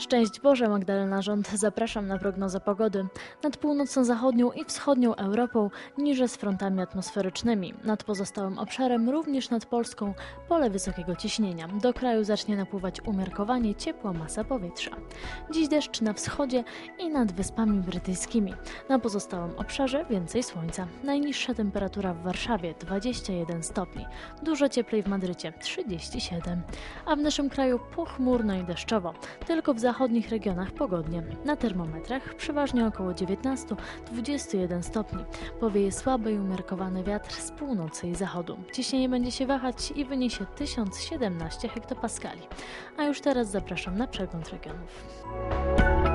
Szczęść Boże, Magdalena Rząd. Zapraszam na prognozę pogody. Nad północno-zachodnią i wschodnią Europą niże z frontami atmosferycznymi. Nad pozostałym obszarem, również nad Polską, pole wysokiego ciśnienia. Do kraju zacznie napływać umiarkowanie ciepła masa powietrza. Dziś deszcz na wschodzie i nad Wyspami Brytyjskimi. Na pozostałym obszarze więcej słońca. Najniższa temperatura w Warszawie 21 stopni. Dużo cieplej w Madrycie 37. A w naszym kraju pochmurno i deszczowo. Tylko w zachodnich regionach pogodnie. Na termometrach przeważnie około 19-21 stopni. Powieje słaby i umiarkowany wiatr z północy i zachodu. Ciśnienie będzie się wahać i wyniesie 1017 hektopaskali. A już teraz zapraszam na przegląd regionów.